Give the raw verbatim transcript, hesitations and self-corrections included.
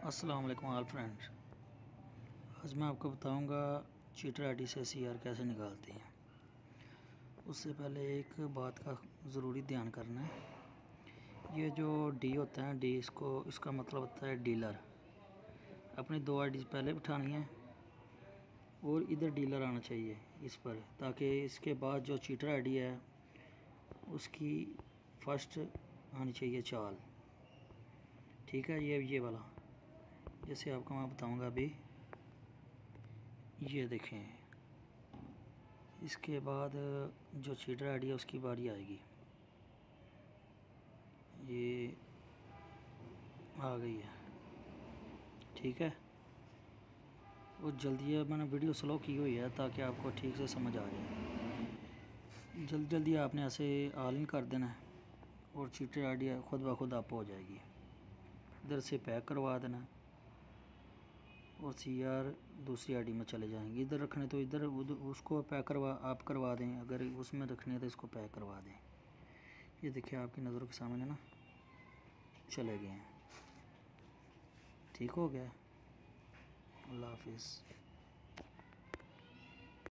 अस्सलाम वालेकुम all friends. आज मैं आपको बताऊंगा चीटर आईडी से सीआर कैसे निकालते हैं। उससे पहले एक बात का ज़रूरी ध्यान करना है। ये जो डी होता है डी इसको इसका मतलब होता है डीलर। अपनी दो आईडी पहले बिठानी है और इधर डीलर आना चाहिए इस पर, ताकि इसके बाद जो चीटर आईडी है उसकी फर्स्ट आनी चाहिए चाल। ठीक है, ये ये वाला जैसे आपको मैं बताऊंगा अभी। ये देखें, इसके बाद जो चीटर आईडी है उसकी बारी आएगी। ये आ गई है, ठीक है। और जल्दी है, मैंने वीडियो स्लो की हुई है ताकि आपको ठीक से समझ आ जाए। जल्दी जल्दी आपने ऐसे ऑल इन कर देना है और चीटर आईडी खुद ब खुद आप हो जाएगी। इधर से पैक करवा देना और सीआर दूसरी आईडी में चले जाएंगे। इधर रखने तो इधर उसको पैक करवा आप करवा दें, अगर उसमें रखनी है तो इसको पैक करवा दें। ये देखिए आपकी नज़रों के सामने ना चले गए हैं। ठीक हो गया। अल्लाह हाफिज़।